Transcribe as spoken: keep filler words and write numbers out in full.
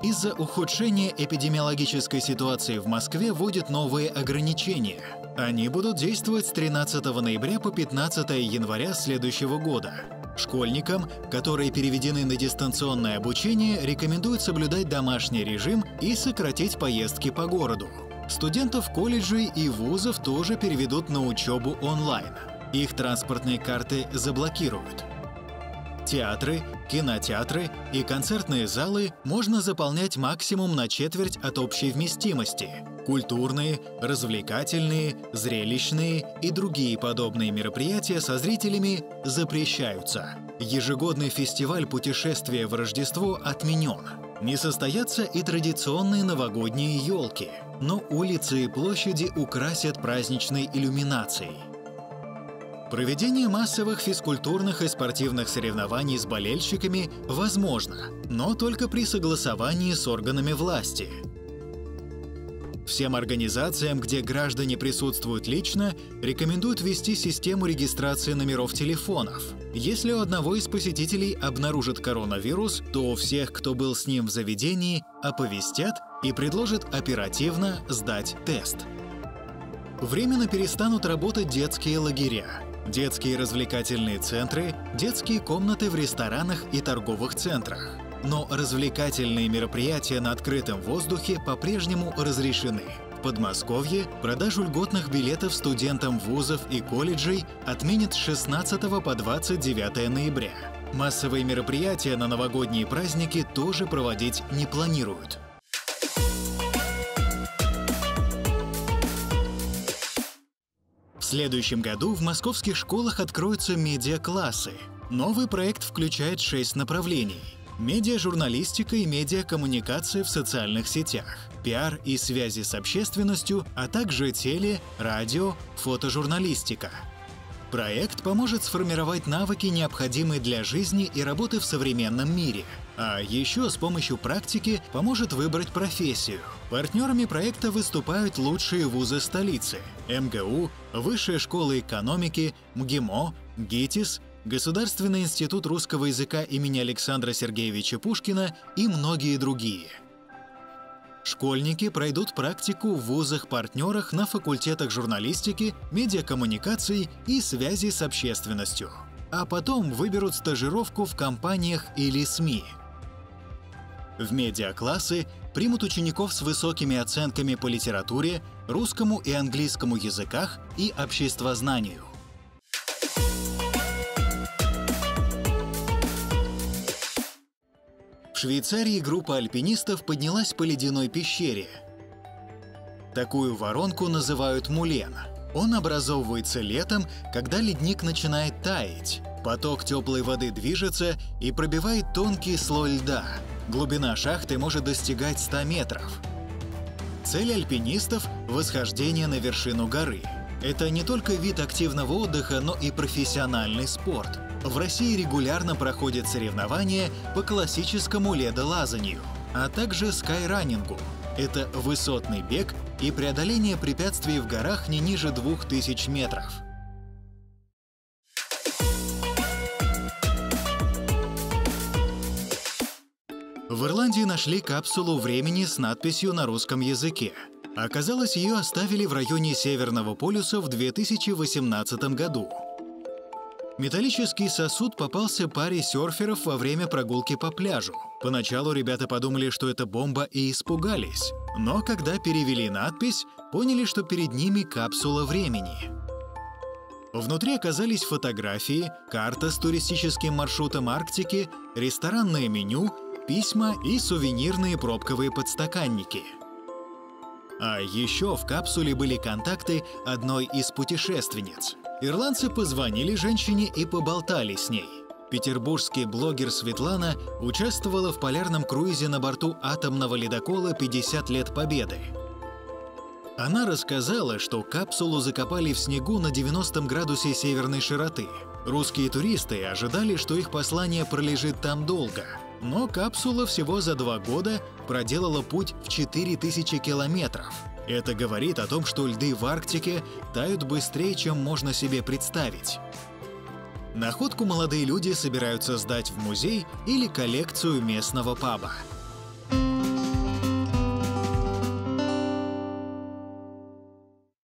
Из-за ухудшения эпидемиологической ситуации в Москве вводят новые ограничения. Они будут действовать с тринадцатого ноября по пятнадцатое января следующего года. Школьникам, которые переведены на дистанционное обучение, рекомендуют соблюдать домашний режим и сократить поездки по городу. Студентов колледжей и вузов тоже переведут на учебу онлайн. Их транспортные карты заблокируют. Театры, кинотеатры и концертные залы можно заполнять максимум на четверть от общей вместимости. Культурные, развлекательные, зрелищные и другие подобные мероприятия со зрителями запрещаются. Ежегодный фестиваль «Путешествие в Рождество» отменен. Не состоятся и традиционные новогодние елки, но улицы и площади украсят праздничной иллюминацией. Проведение массовых физкультурных и спортивных соревнований с болельщиками возможно, но только при согласовании с органами власти. Всем организациям, где граждане присутствуют лично, рекомендуют ввести систему регистрации номеров телефонов. Если у одного из посетителей обнаружат коронавирус, то всех, кто был с ним в заведении, оповестят и предложат оперативно сдать тест. Временно перестанут работать детские лагеря, детские развлекательные центры, детские комнаты в ресторанах и торговых центрах. Но развлекательные мероприятия на открытом воздухе по-прежнему разрешены. В Подмосковье продажу льготных билетов студентам вузов и колледжей отменят с шестнадцатого по двадцать девятое ноября. Массовые мероприятия на новогодние праздники тоже проводить не планируют. В следующем году в московских школах откроются медиаклассы. Новый проект включает шесть направлений: медиажурналистика и медиакоммуникация в социальных сетях, пиар и связи с общественностью, а также теле, радио, фотожурналистика. Проект поможет сформировать навыки, необходимые для жизни и работы в современном мире. А еще с помощью практики поможет выбрать профессию. Партнерами проекта выступают лучшие вузы столицы: эм гэ у, Высшая школа экономики, МГИМО, ГИТИС, Государственный институт русского языка имени Александра Сергеевича Пушкина и многие другие. Школьники пройдут практику в вузах-партнерах на факультетах журналистики, медиакоммуникаций и связи с общественностью. А потом выберут стажировку в компаниях или СМИ. В медиаклассы примут учеников с высокими оценками по литературе, русскому и английскому языках и обществознанию. В Швейцарии группа альпинистов поднялась по ледяной пещере. Такую воронку называют мулен. Он образовывается летом, когда ледник начинает таять. Поток теплой воды движется и пробивает тонкий слой льда. Глубина шахты может достигать ста метров. Цель альпинистов – восхождение на вершину горы. Это не только вид активного отдыха, но и профессиональный спорт. В России регулярно проходят соревнования по классическому ледолазанию, а также скайранингу. Это высотный бег и преодоление препятствий в горах не ниже двух тысяч метров. В Ирландии нашли капсулу времени с надписью на русском языке. Оказалось, ее оставили в районе Северного полюса в две тысячи восемнадцатом году. Металлический сосуд попался паре серферов во время прогулки по пляжу. Поначалу ребята подумали, что это бомба, и испугались. Но когда перевели надпись, поняли, что перед ними капсула времени. Внутри оказались фотографии, карта с туристическим маршрутом Арктики, ресторанное меню, письма и сувенирные пробковые подстаканники. А еще в капсуле были контакты одной из путешественниц. Ирландцы позвонили женщине и поболтали с ней. Петербургский блогер Светлана участвовала в полярном круизе на борту атомного ледокола «пятьдесят лет Победы». Она рассказала, что капсулу закопали в снегу на девяностом градусе северной широты. Русские туристы ожидали, что их послание пролежит там долго. Но капсула всего за два года проделала путь в четыре тысячи километров. Это говорит о том, что льды в Арктике тают быстрее, чем можно себе представить. Находку молодые люди собираются сдать в музей или коллекцию местного паба.